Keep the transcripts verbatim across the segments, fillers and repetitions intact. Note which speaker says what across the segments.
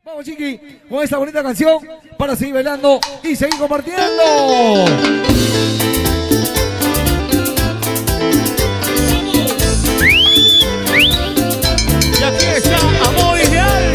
Speaker 1: Vamos, Chiqui, con esta bonita canción para seguir bailando y seguir compartiendo.
Speaker 2: Y aquí está Amor Ideal.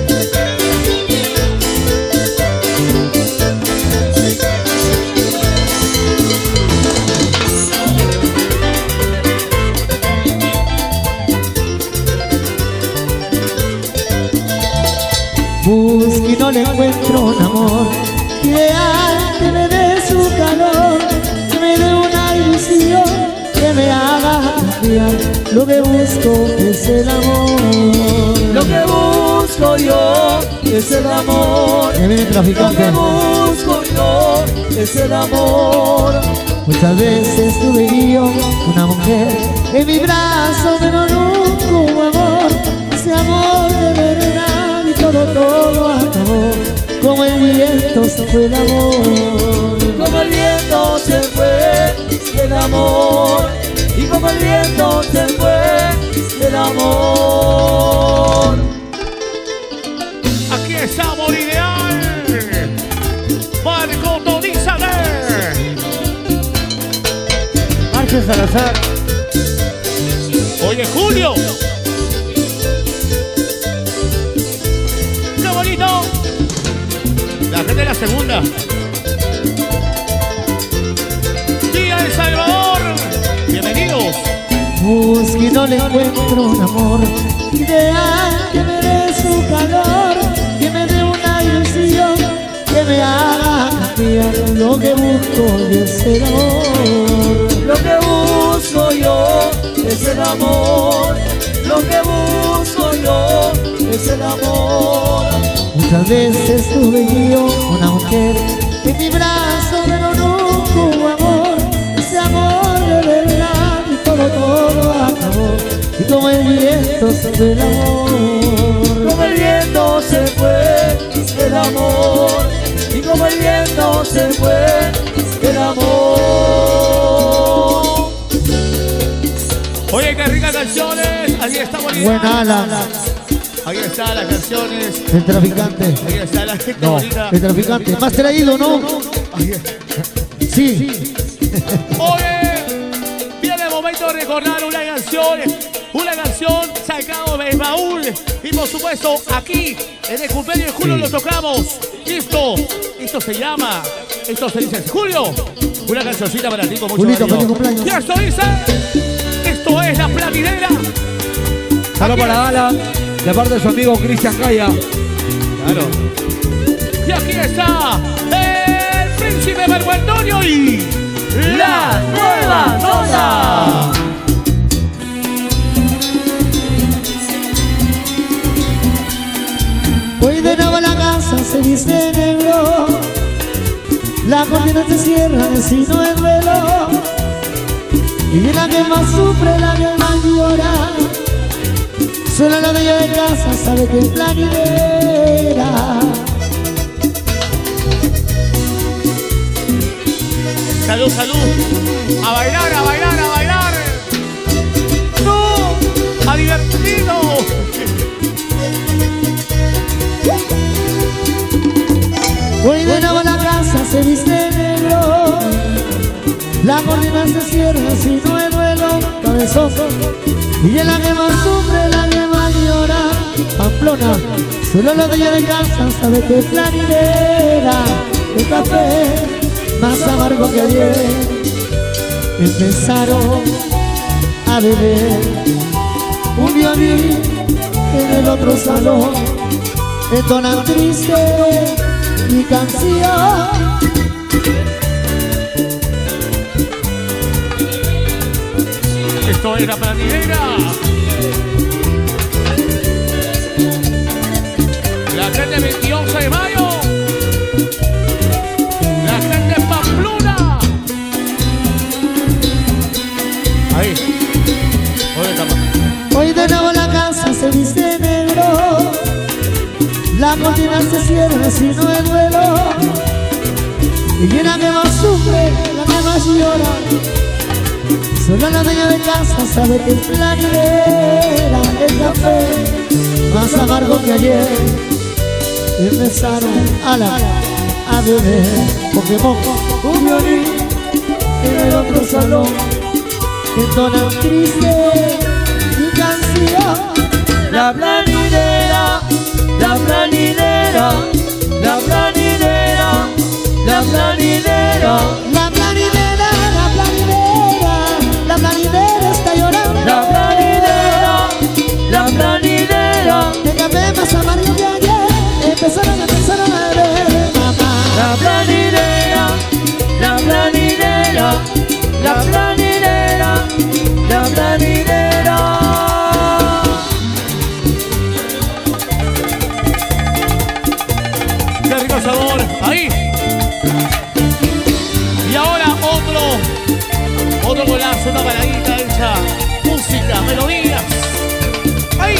Speaker 3: Busco y no le encuentro un amor ideal que me dé su calor, que me dé una ilusión, que me haga cambiar. Lo que busco es el amor.
Speaker 1: Lo que busco yo es el amor.
Speaker 3: Que viene traficante.
Speaker 1: Lo que busco yo es el amor.
Speaker 3: Muchas veces tuve yo una mujer en mi brazo, pero nunca hubo amor. Ese amor de verdad y todo, todo acabó. Como el viento se fue el amor.
Speaker 1: Como el viento se fue el amor. Y como el viento se fue el amor.
Speaker 2: Aquí está Amor Ideal. Marco Tonizadeh.
Speaker 3: Marco Salazar.
Speaker 2: Oye, Julio. ¡Qué bonito! La gente de la segunda. Día El Salvador. Bienvenidos.
Speaker 3: Busco y no le encuentro un amor ideal que me dé su calor, que me dé una ilusión, que me haga cambiar. Lo que busco es el amor.
Speaker 1: Lo que busco yo es el amor. Lo que busco yo es el amor.
Speaker 3: Muchas veces tuve yo una mujer en mi brazo, pero nunca hubo amor. Ese amor de verdad y todo, todo acabó. Y como el viento se fue el amor.
Speaker 1: Como el viento se fue el amor. Y como el viento se fue el amor.
Speaker 2: Oye, qué ricas canciones. Aquí está Amor Ideal.
Speaker 3: Buena Alan.
Speaker 2: Ahí están las canciones.
Speaker 3: El traficante.
Speaker 2: Ahí está la gente
Speaker 3: No,
Speaker 2: bonita.
Speaker 3: el traficante. Más traído, ¿no?
Speaker 2: Ahí está.
Speaker 3: Sí.
Speaker 2: Oye, viene el momento de recordar una canción, una canción sacada del baúl. Y por supuesto, aquí, en el cumpleaños de Julio,
Speaker 3: Sí.
Speaker 2: lo tocamos. Esto, esto se llama, esto se dice, Julio, una cancioncita para ti con mucho
Speaker 3: Julito,
Speaker 2: cariño.
Speaker 3: feliz cumpleaños.
Speaker 2: Y esto dice, esto es La Platinera.
Speaker 1: Saludos para Alan, de parte de su amigo Cristian Calla.
Speaker 2: Claro. Y aquí está el Príncipe Marco Antonio y
Speaker 1: La Nueva Nota.
Speaker 3: Hoy de nuevo la casa se viste negro, la cortina se cierra, vecino el velo, y la que más sufre, la que más llora, solo la dueña de casa sabe que es planinera.
Speaker 2: salud, salud. A bailar, a bailar, a bailar. No, a divertirnos.
Speaker 3: Hoy de nuevo la casa se viste negro, la cortina se cierra si no es duelo, cabezón. Y es la que más sufre, la que más llora, Pamplona. Solo la dueña de casa sabe que es planinera. El café más amargo que ayer, empezaron a beber. Un violín en el otro salón entonan triste mi canción.
Speaker 2: Esto es La Platinera. La gente veintiocho de mayo. La gente Pamplona. Ahí. Oye, tapa.
Speaker 3: Hoy de nuevo la casa se viste negro, la cortina se cierra si no es duelo, y la que más sufre, la que más llora, solo la dueña de casa sabe que es planinera. El café más amargo que ayer, empezaron a la a beber Pokémon, un violín en el otro salón, entonan triste mi canción.
Speaker 1: La planinera, la planinera, la planinera, la planinera,
Speaker 3: La planinera, la planinera, la planinera está llorando.
Speaker 1: la planinera, la planinera,
Speaker 3: El café más amarillo que ayer, empezaron, empezaron a beber, mamá.
Speaker 1: la planinera, la planinera, la planinera, la planinera.
Speaker 2: Qué rico sabor. Ahí. Y ahora otro, otro golazo, una baladita hecha. Música, melodías. Ahí.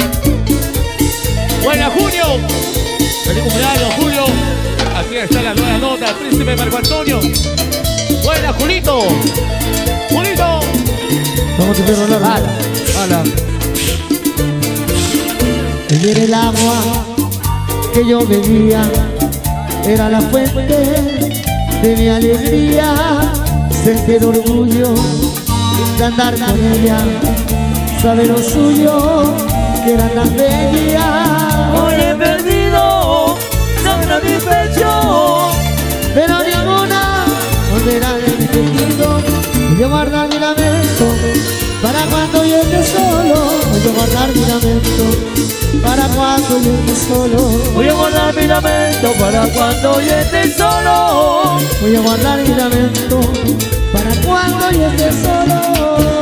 Speaker 2: Buena, Julio. Feliz cumpleaños, Julio. Aquí está la nueva nota, el príncipe Marco Antonio. Buena, Julito. Julito.
Speaker 3: ¿Cómo te quiero hablar?
Speaker 1: Ala, ala.
Speaker 3: Ayer el agua que yo bebía era la fuente de mi alegría. Sentí el orgullo de andar con ella, sabe lo suyo que era tan bella.
Speaker 1: Hoy he perdido sangre mi pecho,
Speaker 3: Pero ninguna volverá de mi tejido. Voy a guardar mi lamento para cuando yo esté solo. Voy a guardar mi lamento para cuando yo esté solo.
Speaker 1: voy a guardar mi lamento para cuando yo esté solo.
Speaker 3: Voy a guardar mi lamento para cuando yo esté solo.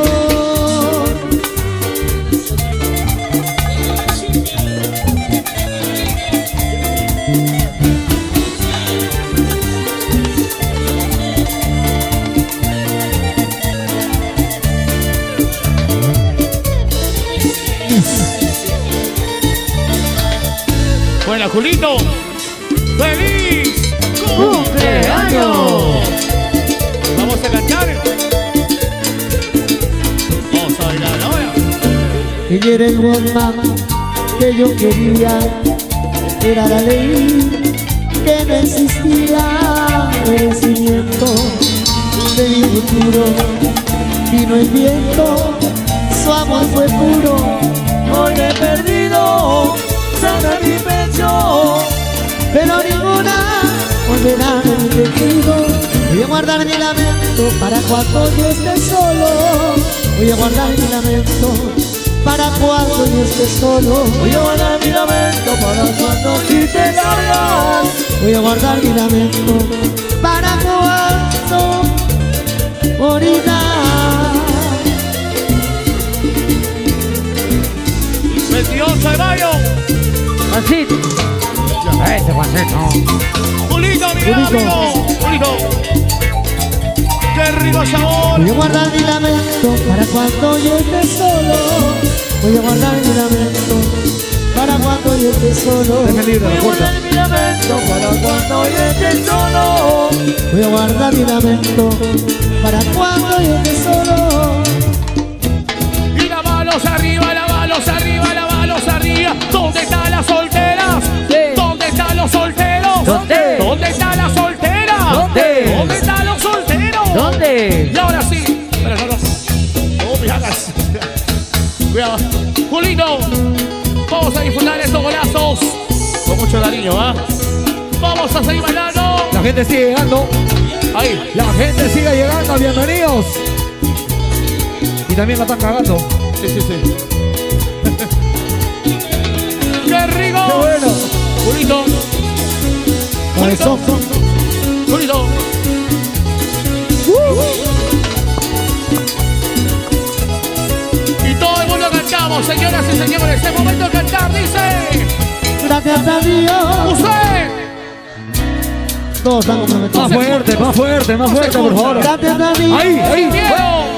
Speaker 2: Buena, Julito. ¡Feliz cumpleaños! Vamos a cantar. Vamos a bailar ahora.
Speaker 3: Ella era el woman que yo quería, era la ley que no existía, merecimiento de mi futuro. Vino el viento, su amor fue puro.
Speaker 1: Hoy he perdido sangre mi pecho,
Speaker 3: Pero ninguna volverá de mi tejido. Voy a guardar mi lamento para cuando yo esté solo. Voy a guardar mi lamento para cuando yo esté solo.
Speaker 1: voy a guardar mi lamento para cuando si te largas.
Speaker 3: Voy a guardar mi lamento para cuando morirá.
Speaker 2: veintiocho de mayo.
Speaker 1: Juancito. Ese Juancito.
Speaker 2: Julito, mi gran
Speaker 3: Julito.
Speaker 2: amigo. Julito. Qué rico sabor.
Speaker 3: Voy a guardar mi lamento para cuando yo esté solo. Voy a guardar mi lamento para cuando yo esté solo.
Speaker 1: Voy a guardar mi lamento para cuando yo esté solo.
Speaker 3: Voy a guardar mi lamento para cuando yo esté solo.
Speaker 2: Y las manos arriba, las manos arriba, las manos arriba. ¿Dónde están las solteras?
Speaker 1: Sí.
Speaker 2: ¿Dónde están los solteros?
Speaker 1: ¿Dónde?
Speaker 2: ¿Dónde están las solteras?
Speaker 1: ¿Dónde?
Speaker 2: ¿Dónde están los solteros?
Speaker 1: ¿Dónde?
Speaker 2: Y ahora sí. Pero no, no. No me hagas. Cuidado. Julito, vamos a disfrutar estos golazos con mucho cariño, ¿ah? Vamos a seguir bailando.
Speaker 4: La gente sigue llegando,
Speaker 2: Ahí.
Speaker 4: la gente sigue llegando, bienvenidos. Y también la están cagando.
Speaker 2: Sí, sí, sí. ¡Qué rico!
Speaker 4: ¡Qué bueno!
Speaker 2: Julito. Julito. Julito. Y todo el mundo cantamos, señoras y señores. Es momento de cantar, dice.
Speaker 3: Gracias a Dios.
Speaker 2: Usted.
Speaker 3: Todos están comprometidos.
Speaker 4: Más fuerte, más fuerte, más fuerte, por favor.
Speaker 3: Gracias a Dios.
Speaker 4: Ahí, ahí.
Speaker 2: Miedo.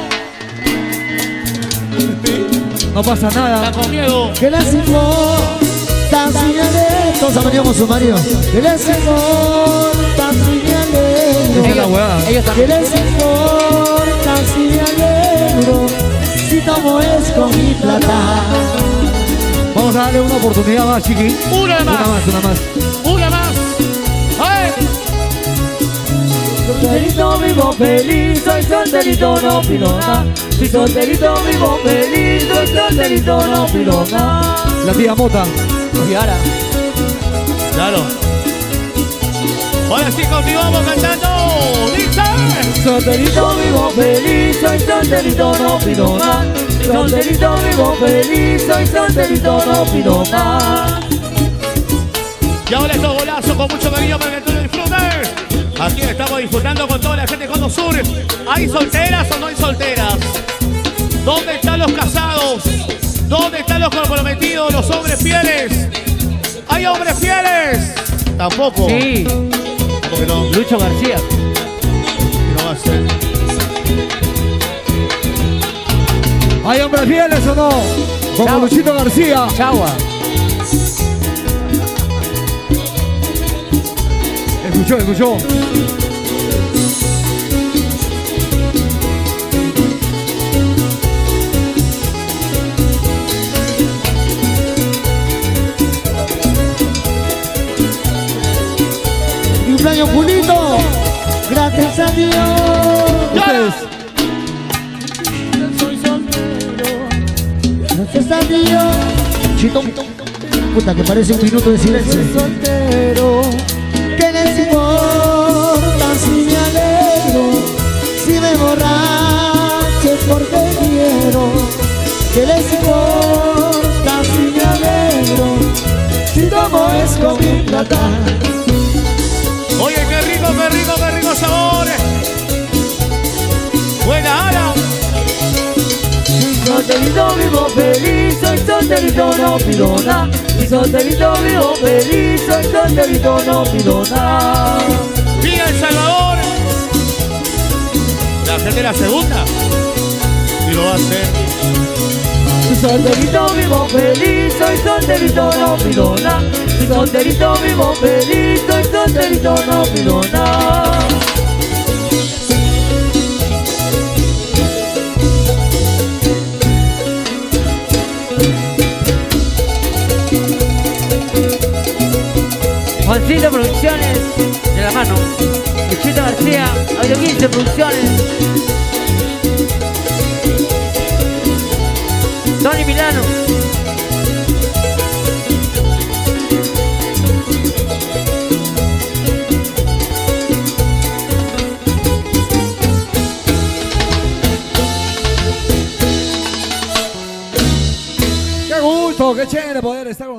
Speaker 4: No pasa
Speaker 2: Está
Speaker 4: nada.
Speaker 2: con miedo.
Speaker 3: Que les importa si me alegro. Todos han venido con su marido. Que les importa si me
Speaker 4: Esa es la
Speaker 3: alegro.
Speaker 4: hueá.
Speaker 3: Que les importa si me alegro. Si tomo es con mi plata.
Speaker 4: Vamos a darle una oportunidad más, chiqui.
Speaker 2: Una
Speaker 4: Una
Speaker 2: más.
Speaker 4: más, una más.
Speaker 1: vivo feliz, soy solterito, no pido nada. Soy solterito, vivo feliz, soy solterito, no pido nada.
Speaker 4: La tía Mota.
Speaker 1: Y ahora,
Speaker 2: Claro. Ahora sí continuamos cantando. Dice.
Speaker 1: solterito, vivo feliz, soy solterito, no pido nada. Solterito, vivo feliz, soy solterito, no pido nada.
Speaker 2: Y ahora estos golazos con mucho cariño para que tú lo disfrutes. Aquí estamos disfrutando con toda la gente de Cono Sur. ¿Hay solteras o no hay solteras? ¿Dónde están los casados? ¿Dónde están los comprometidos, los hombres fieles? ¿Hay hombres fieles? Tampoco.
Speaker 1: Sí,
Speaker 2: ¿Por qué no?
Speaker 1: Lucho García.
Speaker 2: ¿Qué no va a ser?
Speaker 4: ¿Hay hombres fieles o no? Como
Speaker 1: Chao.
Speaker 4: Luchito García.
Speaker 1: Chagua.
Speaker 4: Escuchó, escuchó.
Speaker 3: Cumpleaños Julito, gracias a Dios.
Speaker 4: Ustedes.
Speaker 1: Soy soltero.
Speaker 3: Gracias a Dios. Chito, puta que parece un minuto de silencio.
Speaker 1: Soy soltero.
Speaker 3: ¿Qué les importa si me alegro? Si me borracho es porque quiero. ¿Qué les importa si me alegro? Si tomo es con mi plata.
Speaker 2: Oye, qué rico, qué rico, qué rico sabor. Buena Ana.
Speaker 1: Solterito vivo feliz, soy solterito, no pido nada. Y solterito vivo feliz, soy solterito, no pido nada.
Speaker 2: Vía El Salvador. La gente de la segunda. Y lo va a hacer.
Speaker 1: Solterito vivo feliz, soy solterito, no pido nada. Y solterito vivo feliz, soy solterito, no pido nada. Juancito Producciones, de la mano. Luchito García, Audio quince Producciones. Tony Milano.
Speaker 4: Qué gusto, qué chévere poder estar con